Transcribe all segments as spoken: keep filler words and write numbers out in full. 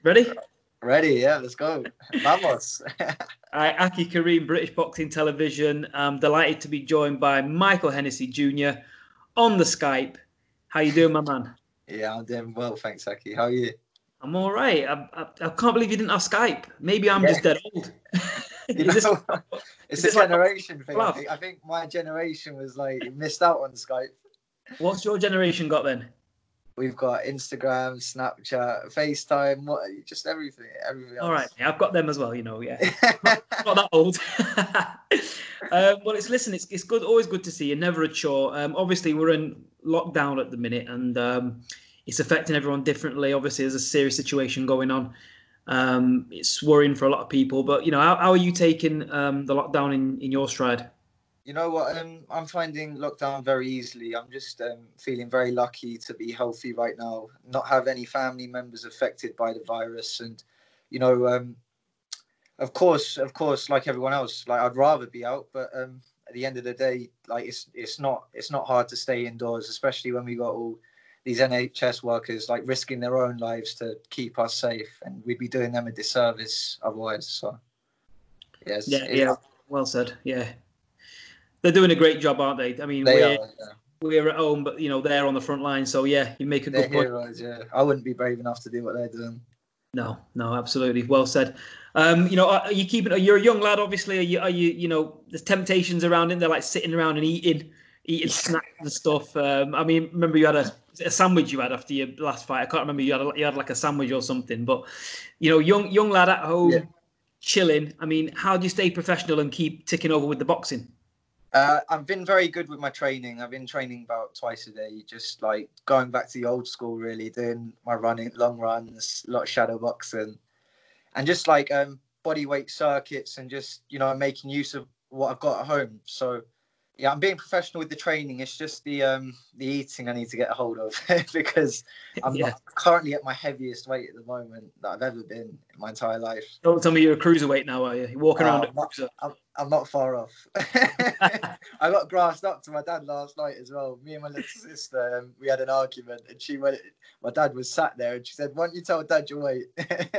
Ready? Ready, yeah, let's go. Vamos. Hi, Aki Kareem, British Boxing Television. I'm delighted to be joined by Michael Hennessy Junior on the Skype. How you doing, my man? Yeah, I'm doing well, thanks, Aki. How are you? I'm all right. I, I, I can't believe you didn't have Skype. Maybe I'm yeah. just dead old. You know, this, it's a generation like, thing. I think, I think my generation was like missed out on Skype. What's your generation got then? We've got Instagram, Snapchat, FaceTime, what, just everything, everything else. All right, I've got them as well. You know, yeah, not, not that old. um, well, it's listen, it's it's good, always good to see you. Never a chore. Um, obviously, we're in lockdown at the minute, and um, it's affecting everyone differently. Obviously, there's a serious situation going on. Um, it's worrying for a lot of people. But you know, how, how are you taking um, the lockdown in, in your stride? You know what? Um, I'm finding lockdown very easily. I'm just um, feeling very lucky to be healthy right now, not have any family members affected by the virus, and you know, um, of course, of course, like everyone else, like I'd rather be out, but um, at the end of the day, like it's it's not it's not hard to stay indoors, especially when we got all these N H S workers like risking their own lives to keep us safe, and we'd be doing them a disservice otherwise. So, yes, yeah, yeah, well said, yeah. They're doing a great job, aren't they? I mean, they we're, are, yeah. we're at home, but, you know, they're on the front line. So, yeah, you make a they're good point. Heroes, yeah. I wouldn't be brave enough to do what they're doing. No, no, absolutely. Well said. Um, you know, are you keeping, you're a young lad, obviously. Are you, are you, you know, there's temptations around him. They're like sitting around and eating, eating snacks and stuff. Um, I mean, remember you had a, a sandwich you had after your last fight. I can't remember. You had, a, you had like a sandwich or something. But, you know, young, young lad at home, yeah. chilling. I mean, how do you stay professional and keep ticking over with the boxing? Uh, I've been very good with my training. I've been training about twice a day, just like going back to the old school, really doing my running, long runs, a lot of shadow boxing, and just like um, body weight circuits, and just, you know, making use of what I've got at home. So, yeah, I'm being professional with the training. It's just the um, the eating I need to get a hold of because I'm yeah. not currently at my heaviest weight at the moment that I've ever been in my entire life. Don't tell me you're a cruiserweight now, are you? You're walking uh, around I'm, not, I'm, I'm not far off. I got grassed up to my dad last night as well. Me and my little sister, um, we had an argument, and she went. My dad was sat there, and she said, "Why don't you tell Dad your weight?"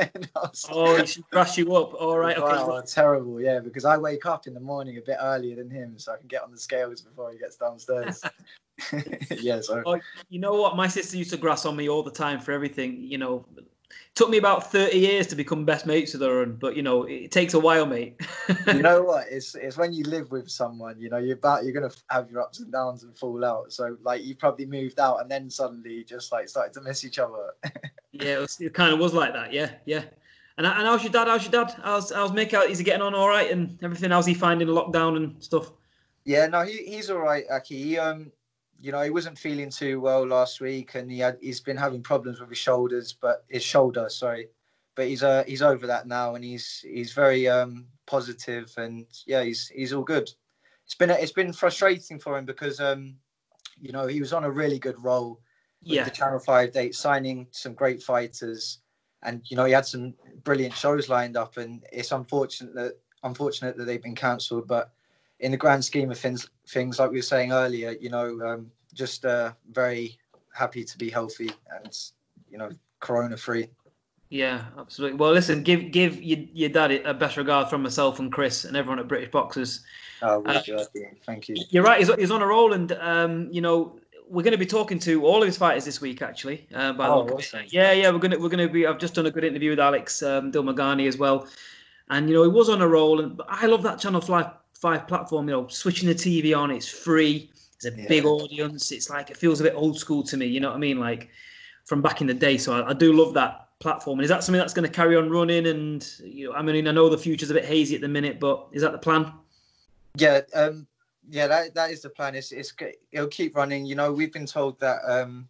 Oh, she grassed you up. All right, okay. Oh, terrible, yeah. Because I wake up in the morning a bit earlier than him, so I can get on the scales before he gets downstairs. yeah. So. Oh, you know what? My sister used to grass on me all the time for everything. You know, it took me about thirty years to become best mates with her, but you know, it takes a while, mate. You know what? It's it's when you live with someone, you know, you're about you're gonna have your ups and downs and fall out. So like you probably moved out and then suddenly you just like started to miss each other. Yeah, it, was, it kind of was like that. Yeah, yeah. And and how's your dad? How's your dad? How's how's Mick? Is he getting on all right and everything? How's he finding lockdown and stuff? Yeah, no, he he's all right, Aki. He, um, you know, he wasn't feeling too well last week, and he had he's been having problems with his shoulders, but his shoulder, sorry. But he's uh he's over that now, and he's he's very um positive, and yeah, he's he's all good. It's been it's been frustrating for him because um you know, he was on a really good roll with yeah. the Channel five date, signing some great fighters, and you know, he had some brilliant shows lined up, and it's unfortunate that unfortunate that they've been cancelled. But in the grand scheme of things, things like we were saying earlier, you know, um, just uh, very happy to be healthy and, you know, corona free. Yeah, absolutely. Well, listen, give give your, your dad a best regard from myself and Chris and everyone at British Boxers. Oh, uh, thank you. You're right. He's, he's on a roll, and um, you know, we're going to be talking to all of his fighters this week, actually. Uh, by oh, the awesome. Yeah, yeah, we're gonna we're gonna be. I've just done a good interview with Alex um, Dilmagani as well, and you know, he was on a roll, and I love that Channel five five platform. You know, switching the T V on, it's free. There's a yeah. big audience. It's like it feels a bit old school to me. You know what I mean? Like from back in the day. So I, I do love that platform. And is that something that's going to carry on running? And you know, I mean, I know the future's a bit hazy at the minute, but is that the plan? Yeah, um, yeah, that that is the plan. It's it's it'll keep running. You know, we've been told that um,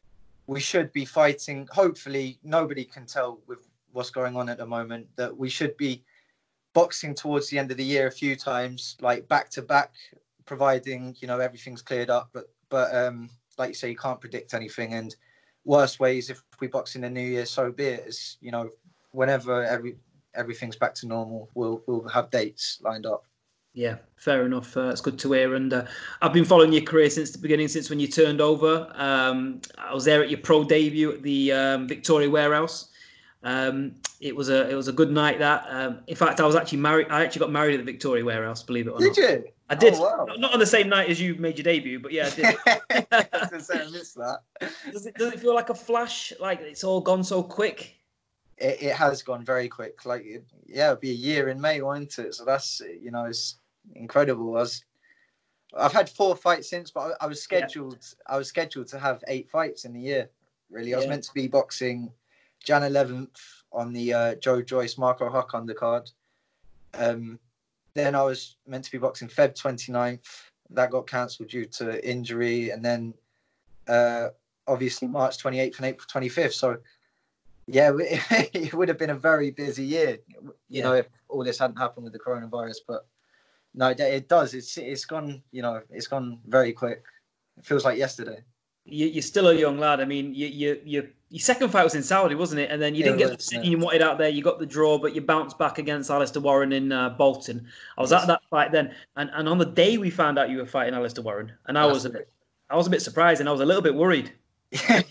we should be fighting. Hopefully, nobody can tell with what's going on at the moment that we should be boxing towards the end of the year a few times, like back to back, providing you know everything's cleared up. But but um, like you say, you can't predict anything. And worst ways, if we box in the new year, so be it. It's, you know, whenever every everything's back to normal, we'll we'll have dates lined up. Yeah, fair enough. Uh, it's good to hear. And uh, I've been following your career since the beginning, since when you turned over. Um, I was there at your pro debut at the um, Victoria Warehouse. Um, it was a it was a good night. That um, in fact, I was actually married. I actually got married at the Victoria Warehouse. Believe it or Did not. you? I did. Oh, wow. Not, not on the same night as you made your debut, but yeah, I did. I was gonna say, I missed that. Does it does it feel like a flash? Like it's all gone so quick? It, it has gone very quick. Like, it, yeah, it'll be a year in May, won't it? So that's, you know, it's incredible. I was, I've had four fights since, but I, I was scheduled. Yeah. I was scheduled to have eight fights in the year. Really, I was yeah. meant to be boxing January eleventh on the uh, Joe Joyce Marco Huck undercard. Um, then I was meant to be boxing February twenty-ninth. That got cancelled due to injury, and then uh, obviously March twenty-eighth and April twenty-fifth. So yeah, it would have been a very busy year, you yeah. know, if all this hadn't happened with the coronavirus. But no, it does. It's it's gone. You know, it's gone very quick. It feels like yesterday. You, you're still a young lad. I mean, you, you, you, your second fight was in Saudi, wasn't it? And then you didn't get the decision you wanted out there. You got the draw, but you bounced back against Alistair Warren in uh, Bolton. I was yes. at that fight then, and, and on the day we found out you were fighting Alistair Warren, and I That's was a bit, I was a bit surprised, and I was a little bit worried. yeah,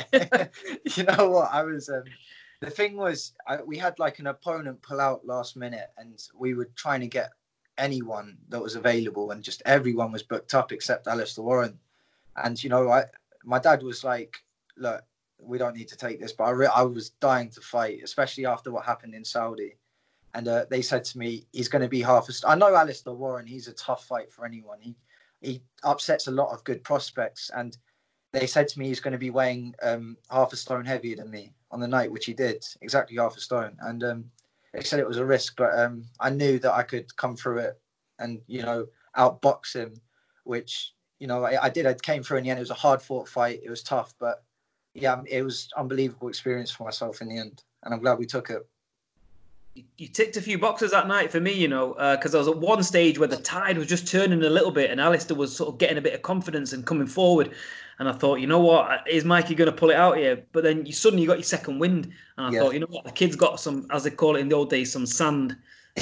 you know what? I was. Um, the thing was, I, we had like an opponent pull out last minute, and we were trying to get anyone that was available, and just everyone was booked up except Alistair Warren. And you know, I. My dad was like, look, we don't need to take this. But I, re- I was dying to fight, especially after what happened in Saudi. And uh, they said to me, he's going to be half a star. I know Alistair Warren, he's a tough fight for anyone. He he upsets a lot of good prospects. And they said to me he's going to be weighing um, half a stone heavier than me on the night, which he did, exactly half a stone. And um, they said it was a risk, but um, I knew that I could come through it and, you know, outbox him, which... You know, I, I did. I came through in the end. It was a hard-fought fight. It was tough, but yeah, it was unbelievable experience for myself in the end, and I'm glad we took it. You, you ticked a few boxes that night for me, you know, because uh, I was at one stage where the tide was just turning a little bit, and Alistair was sort of getting a bit of confidence and coming forward, and I thought, you know what, is Mikey going to pull it out here? But then you suddenly you got your second wind, and I yeah. thought, you know what, the kid's got some, as they call it in the old days, some sand.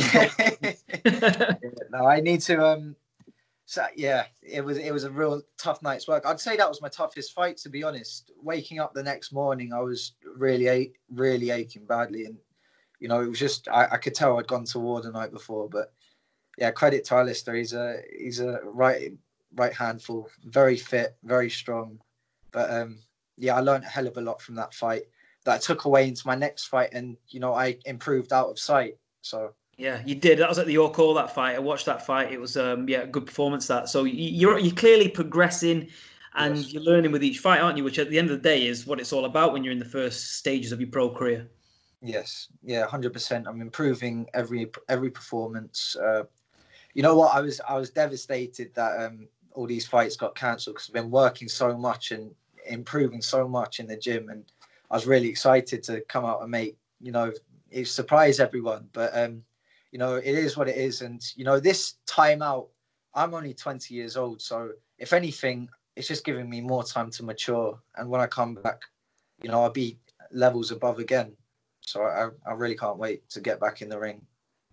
No, I need to. Um... So yeah, it was it was a real tough night's work. I'd say that was my toughest fight, to be honest. Waking up the next morning, I was really really aching badly, and you know it was just I, I could tell I'd gone to war the night before. But yeah, credit to Alistair. He's a he's a right right handful, very fit, very strong. But um, yeah, I learned a hell of a lot from that fight that I took away into my next fight, and you know I improved out of sight. So. Yeah, you did. That was at the York Hall, that fight. I watched that fight. It was, um, yeah, a good performance, that. So you're you're clearly progressing and yes. you're learning with each fight, aren't you? Which at the end of the day is what it's all about when you're in the first stages of your pro career. Yes. Yeah, one hundred percent. I'm improving every every performance. Uh, you know what? I was I was devastated that um, all these fights got cancelled because I've been working so much and improving so much in the gym. And I was really excited to come out and make, you know, it surprise everyone. But, um, you know, it is what it is. And, you know, this time out, I'm only twenty years old. So if anything, it's just giving me more time to mature. And when I come back, you know, I'll be levels above again. So I, I really can't wait to get back in the ring.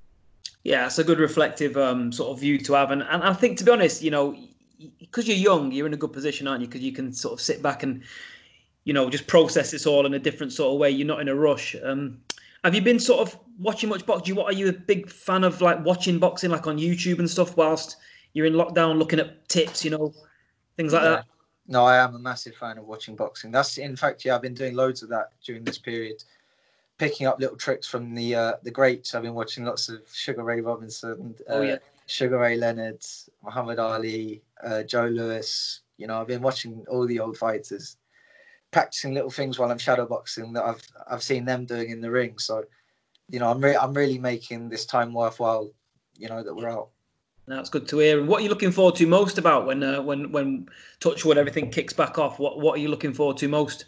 Yeah, it's a good reflective um, sort of view to have. And, and I think, to be honest, you know, because you're young, you're in a good position, aren't you? Because you can sort of sit back and, you know, just process this all in a different sort of way. You're not in a rush. Um, have you been sort of watching much boxing? What are you a big fan of, like watching boxing, like on YouTube and stuff, whilst you're in lockdown, looking at tips, you know, things like yeah. that? No, I am a massive fan of watching boxing. That's, in fact, yeah, I've been doing loads of that during this period, picking up little tricks from the uh, the greats. I've been watching lots of Sugar Ray Robinson, uh, oh, yeah. Sugar Ray Leonard, Muhammad Ali, uh, Joe Louis. You know, I've been watching all the old fighters, practicing little things while I'm shadowboxing that I've I've seen them doing in the ring. So, you know, I'm re- I'm really making this time worthwhile. You know, that we're out. That's good to hear. And what are you looking forward to most about when uh, when when Touchwood everything kicks back off? What what are you looking forward to most?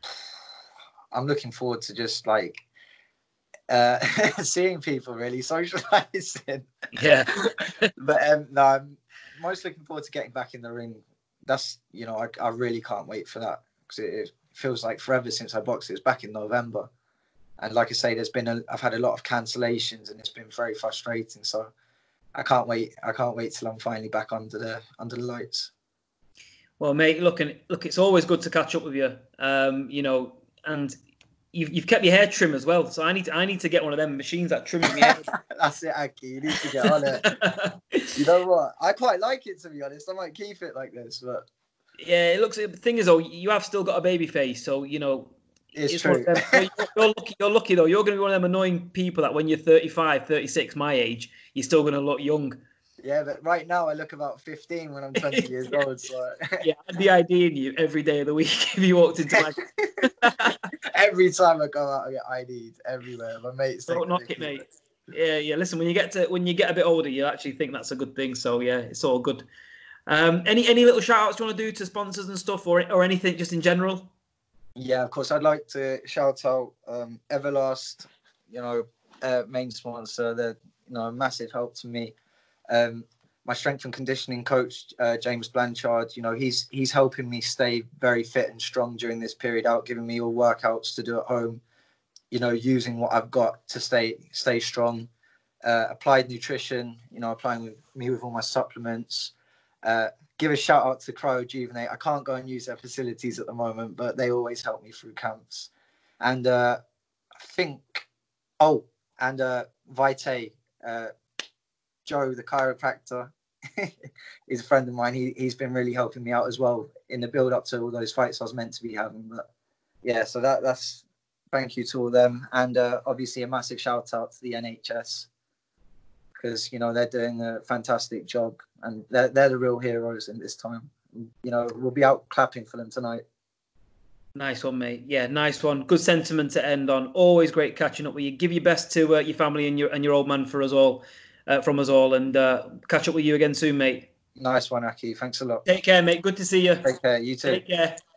I'm looking forward to just like uh, seeing people, really socializing. Yeah. But um, no, I'm most looking forward to getting back in the ring. That's, you know, I, I really can't wait for that because it, it feels like forever since I boxed. It was back in November, and like I say, there's been a, I've had a lot of cancellations, and it's been very frustrating. So I can't wait. I can't wait till I'm finally back under the under the lights. Well, mate, look, and look, it's always good to catch up with you. Um, you know. And you've you've kept your hair trim as well. So I need to I need to get one of them machines that trims my hair. That's it, Aki. You need to get on it. You know what? I quite like it, to be honest. I might keep it like this, but yeah, it looks. The thing is, though, you have still got a baby face, so you know. It's, it's true. You're, you're lucky. You're lucky though. You're going to be one of them annoying people that when you're thirty-five, thirty-six, my age, you're still going to look young. Yeah, but right now I look about fifteen when I'm twenty years yeah. old. So yeah, I'd be IDing you every day of the week if you walked into my. Every time I go out, I get I D'd everywhere. My mates don't knock it, mate. Yeah, yeah. Listen, when you get to when you get a bit older, you actually think that's a good thing. So yeah, it's all good. Um, any any little shout outs you want to do to sponsors and stuff, or or anything just in general? Yeah, of course. I'd like to shout out um, Everlast, you know, uh, main sponsor. They're, you know, a massive help to me. Um, my strength and conditioning coach, uh, James Blanchard, you know, he's he's helping me stay very fit and strong during this period out, giving me all workouts to do at home, you know, using what I've got to stay stay strong. Uh, applied nutrition, you know, applying with me with all my supplements. Uh, give a shout out to Cryojuvenate. I can't go and use their facilities at the moment, but they always help me through camps. And uh, I think, oh, and uh, Vitae, uh, Joe, the chiropractor, is a friend of mine. He, he's been really helping me out as well in the build up to all those fights I was meant to be having. But yeah, so that that's thank you to all them. And uh, obviously a massive shout out to the N H S, because, you know, they're doing a fantastic job and they're, they're the real heroes in this time. You know, we'll be out clapping for them tonight. Nice one, mate. Yeah, nice one. Good sentiment to end on. Always great catching up with you. Give your best to uh, your family and your and your old man for us all, uh, from us all, and uh, catch up with you again soon, mate. Nice one, Aki. Thanks a lot. Take care, mate. Good to see you. Take care. You too. Take care.